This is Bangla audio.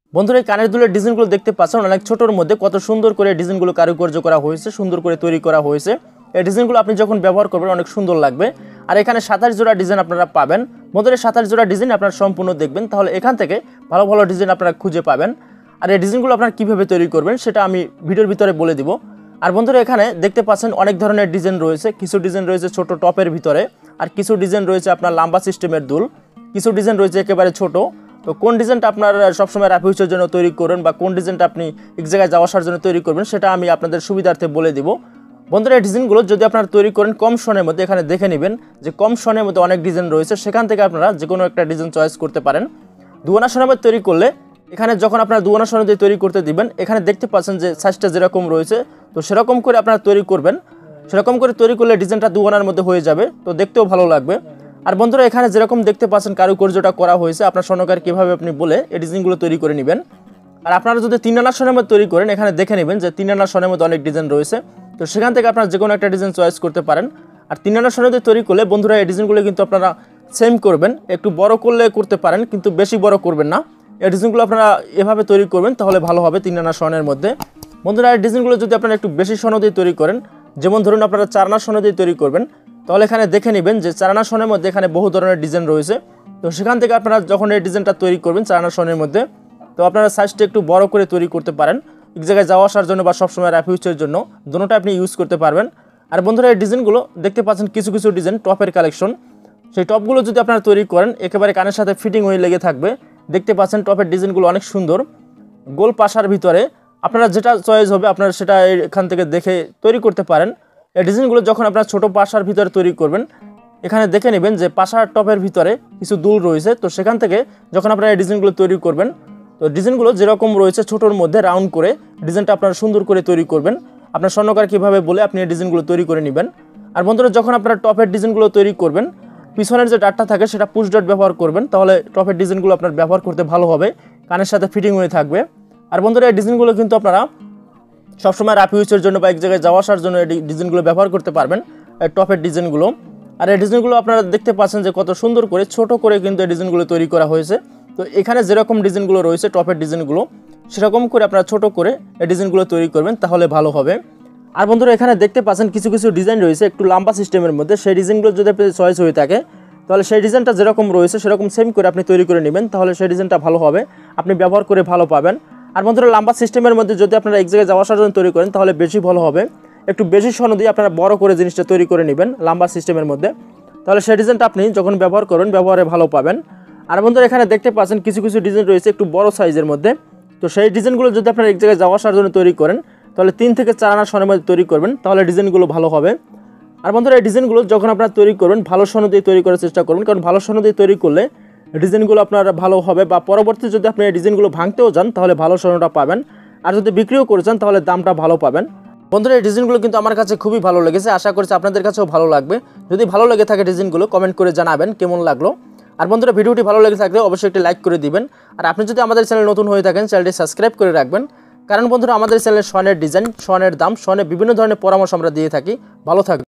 বন্ধুরা এই কানের দুলের ডিজাইনগুলো দেখতে পাচ্ছেন অনেক ছোটোর মধ্যে কত সুন্দর করে ডিজাইনগুলো কারুকার্য করা হয়েছে, সুন্দর করে তৈরি করা হয়েছে। এই ডিজাইনগুলো আপনি যখন ব্যবহার করবেন অনেক সুন্দর লাগবে। আর এখানে 27 জোড়া ডিজাইন আপনারা পাবেন। বন্ধুরা 27 জোড়া ডিজাইন আপনারা সম্পূর্ণ দেখবেন, তাহলে এখান থেকে ভালো ভালো ডিজাইন আপনারা খুঁজে পাবেন। আর এই ডিজাইনগুলো আপনারা কীভাবে তৈরি করবেন সেটা আমি ভিডিওর ভিতরে বলে দিব। আর বন্ধুরা এখানে দেখতে পাচ্ছেন অনেক ধরনের ডিজাইন রয়েছে। কিছু ডিজাইন রয়েছে ছোট টপের ভিতরে, আর কিছু ডিজাইন রয়েছে আপনার লম্বা সিস্টেমের দুল, কিছু ডিজাইন রয়েছে একেবারে ছোট। তো কোন ডিজাইনটা আপনার সবসময় রাফিউজের জন্য তৈরি করবেন বা কোন ডিজাইনটা আপনি এক জায়গায় যাওয়া আসার জন্য তৈরি করবেন সেটা আমি আপনাদের সুবিধার্থে বলে দিব। বন্ধুরা এই ডিজাইনগুলো যদি আপনারা তৈরি করেন কম সময়ের মধ্যে, এখানে দেখে নেবেন যে কম সময়ের মধ্যে অনেক ডিজাইন রয়েছে, সেখান থেকে আপনারা যে কোনো একটা ডিজাইন চয়েস করতে পারেন। দুয়ানা সোনার মধ্যে তৈরি করলে এখানে যখন আপনারা দুয়ানা সোনা দিয়ে তৈরি করতে দিবেন, এখানে দেখতে পাচ্ছেন যে সাইজটা যেরকম রয়েছে, তো সেরকম করে আপনারা তৈরি করবেন। সেরকম করে তৈরি করলে ডিজাইনটা দুয়ানার মধ্যে হয়ে যাবে, তো দেখতেও ভালো লাগবে। আর বন্ধুরা এখানে যেরকম দেখতে পাচ্ছেন কারুকার্যটা করা হয়েছে, আপনার স্বর্ণকার কীভাবে আপনি বলে এই ডিজাইনগুলো তৈরি করে নেবেন। আর আপনারা যদি 3 আনা সোনার মধ্যে তৈরি করেন, এখানে দেখে নেবেন যে 3 আনা সোনার মধ্যে অনেক ডিজাইন রয়েছে, তো সেখান থেকে আপনারা যে কোনো একটা ডিজাইন চয়েস করতে পারেন। আর 3 আনা সোনা দিয়ে তৈরি করলে বন্ধুরা এই ডিজাইনগুলো কিন্তু আপনারা সেম করবেন, একটু বড় করলে করতে পারেন কিন্তু বেশি বড় করবেন না। এই ডিজাইনগুলো আপনারা এভাবে তৈরি করবেন, তাহলে ভালো হবে 3 আনা সোনার মধ্যে। বন্ধুরা এই ডিজাইনগুলো যদি আপনারা একটু বেশি সোনা দিয়ে তৈরি করেন, যেমন ধরুন আপনারা 4 আনা সোনা দিয়ে তৈরি করবেন, তাহলে এখানে দেখে নেবেন যে 4 আনা সোনার মধ্যে এখানে বহু ধরনের ডিজাইন রয়েছে। তো সেখান থেকে আপনারা যখন এই ডিজাইনটা তৈরি করবেন 4 আনা সোনার মধ্যে, তো আপনারা সাইজটা একটু বড় করে তৈরি করতে পারেন, এক জায়গায় যাওয়া আসার জন্য বা সবসময় রাফিউজের জন্য দুটোটা আপনি ইউজ করতে পারবেন। আর বন্ধুরা এই ডিজাইনগুলো দেখতে পাচ্ছেন কিছু কিছু ডিজাইন টপের কালেকশন, সেই টপগুলো যদি আপনারা তৈরি করেন একেবারে কানের সাথে ফিটিং হয়ে লেগে থাকবে। দেখতে পাচ্ছেন টপের ডিজাইনগুলো অনেক সুন্দর, গোল পাশার ভিতরে আপনারা যেটা চয়েস হবে আপনারা সেটা এখান থেকে দেখে তৈরি করতে পারেন। এই ডিজাইনগুলো যখন আপনারা ছোট পাশার ভিতরে তৈরি করবেন, এখানে দেখে নেবেন যে পাশার টপের ভিতরে কিছু দুল রয়েছে, তো সেখান থেকে যখন আপনারা এই ডিজাইনগুলো তৈরি করবেন, তো ডিজাইনগুলো যেরকম রয়েছে ছোটোর মধ্যে রাউন্ড করে ডিজাইনটা আপনারা সুন্দর করে তৈরি করবেন। আপনার স্বর্ণকার কীভাবে বলে আপনি এই ডিজাইনগুলো তৈরি করে নেবেন। আর বন্ধুরা যখন আপনারা টপের ডিজাইনগুলো তৈরি করবেন, পিছনের যে ডাটটা থাকে সেটা পুশ ডাট ব্যবহার করবেন, তাহলে টপের ডিজাইনগুলো আপনার ব্যবহার করতে ভালো হবে, কানের সাথে ফিটিং হয়ে থাকবে। আর বন্ধুরা এই ডিজাইনগুলো কিন্তু আপনারা সবসময় রাফিউজের জন্য বা এক জায়গায় যাওয়া আসার জন্য এই ডিজাইনগুলো ব্যবহার করতে পারবেন, টপের ডিজাইনগুলো। আর এই ডিজাইনগুলো আপনারা দেখতে পাচ্ছেন যে কত সুন্দর করে ছোট করে কিন্তু এই ডিজাইনগুলো তৈরি করা হয়েছে। তো এখানে যেরকম ডিজাইনগুলো রয়েছে টপের ডিজাইনগুলো, সেরকম করে আপনারা ছোট করে এই ডিজাইনগুলো তৈরি করবেন, তাহলে ভালো হবে। আর বন্ধুরা এখানে দেখতে পাচ্ছেন কিছু কিছু ডিজাইন রয়েছে একটু লম্বা সিস্টেমের মধ্যে, সেই ডিজাইনগুলো যদি আপনার চয়েস হয়ে থাকে, তাহলে সেই ডিজাইনটা যেরকম রয়েছে সেরকম সেম করে আপনি তৈরি করে নেবেন, তাহলে সেই ডিজাইনটা ভালো হবে, আপনি ব্যবহার করে ভালো পাবেন। আর বন্ধুরা লম্বা সিস্টেমের মধ্যে যদি আপনারা এক জায়গায় যাওয়া আসার জন্য তৈরি করেন, তাহলে বেশি ভালো হবে। একটু বেশি স্বর্ণ দিয়ে আপনারা বড় করে জিনিসটা তৈরি করে নেবেন লম্বা সিস্টেমের মধ্যে, তাহলে সেই ডিজাইনটা আপনি যখন ব্যবহার করবেন ব্যবহারে ভালো পাবেন। আর বন্ধুরা এখানে দেখতে পাচ্ছেন কিছু কিছু ডিজাইন রয়েছে একটু বড় সাইজের মধ্যে, তো সেই ডিজাইনগুলো যদি আপনারা এক জায়গায় যাওয়া আসার জন্য তৈরি করেন, তাহলে 3 থেকে 4 আনা স্বর্ণের মধ্যে তৈরি করবেন, তাহলে ডিজাইনগুলো ভালো হবে। আর বন্ধুরা এই ডিজাইনগুলো যখন আপনারা তৈরি করবেন ভালো স্বর্ণ দিয়ে তৈরি করার চেষ্টা করবেন, কারণ ভালো স্বর্ণ দিয়ে তৈরি করলে ডিজাইনগুলো আপনার ভালো হবে, বা পরবর্তী যদি আপনি এই ডিজাইনগুলো ভাঙতেও যান তাহলে ভালো স্বর্ণটা পাবেন, আর যদি বিক্রিও করে যান তাহলে দামটা ভালো পাবেন। বন্ধুরা এই ডিজাইনগুলো কিন্তু আমার কাছে খুবই ভালো লেগেছে, আশা করছি আপনাদের কাছেও ভালো লাগবে। যদি ভালো লেগে থাকে ডিজাইনগুলো কমেন্ট করে জানাবেন কেমন লাগলো। আর বন্ধুরা ভিডিওটি ভালো লেগে থাকলে অবশ্যই একটি লাইক করে দিবেন। আর আপনি যদি আমাদের চ্যানেল নতুন হয়ে থাকেন চ্যানেলটি সাবস্ক্রাইব করে রাখবেন, কারণ বন্ধুরা আমাদের চ্যানেলে স্বর্ণের ডিজাইন, স্বর্ণের দাম, স্বর্ণের বিভিন্ন ধরনের পরামর্শ আমরা দিয়ে থাকি। ভালো থাকবেন।